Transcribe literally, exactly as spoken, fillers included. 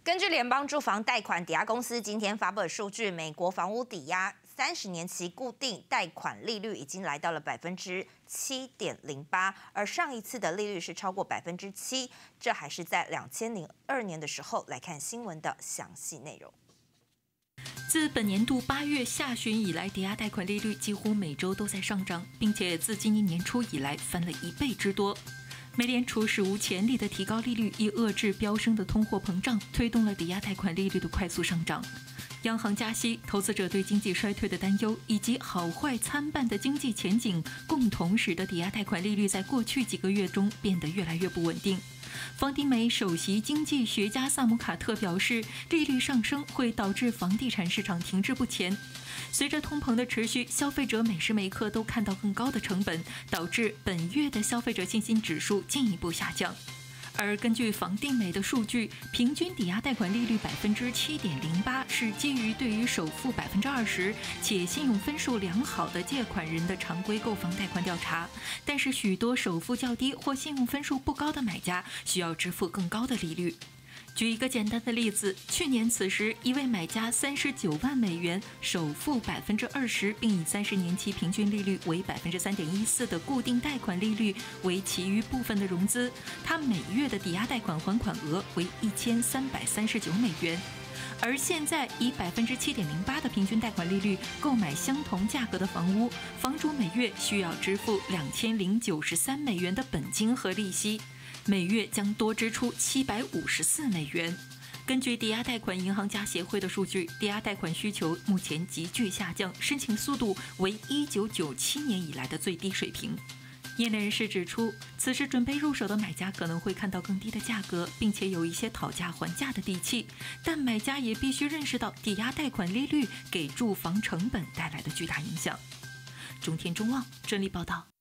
根据联邦住房贷款抵押公司今天发布的数据，美国房屋抵押三十年期固定贷款利率已经来到了百分之七点零八，而上一次的利率是超过百分之七，这还是在两千零二年的时候。来看新闻的详细内容。 自本年度八月下旬以来，抵押贷款利率几乎每周都在上涨，并且自今年年初以来翻了一倍之多。美联储史无前例的提高利率，以遏制飙升的通货膨胀，推动了抵押贷款利率的快速上涨。央行加息、投资者对经济衰退的担忧，以及好坏参半的经济前景，共同使得抵押贷款利率在过去几个月中变得越来越不稳定。 房地美首席经济学家萨姆卡特表示，利率上升会导致房地产市场停滞不前。随着通膨的持续，消费者每时每刻都看到更高的成本，导致本月的消费者信心指数进一步下降。 而根据房地美的数据，平均抵押贷款利率百分之七点零八是基于对于首付百分之二十且信用分数良好的借款人的常规购房贷款调查。但是，许多首付较低或信用分数不高的买家需要支付更高的利率。 举一个简单的例子，去年此时，一位买家三十九万美元，首付百分之二十，并以三十年期平均利率为百分之三点一四的固定贷款利率为其余部分的融资，他每月的抵押贷款还款额为一千三百三十九美元。而现在以百分之七点零八的平均贷款利率购买相同价格的房屋，房主每月需要支付两千零九十三美元的本金和利息。 每月将多支出七百五十四美元。根据抵押贷款银行家协会的数据，抵押贷款需求目前急剧下降，申请速度为一九九七年以来的最低水平。业内人士指出，此时准备入手的买家可能会看到更低的价格，并且有一些讨价还价的底气，但买家也必须认识到抵押贷款利率给住房成本带来的巨大影响。中天中望整理报道。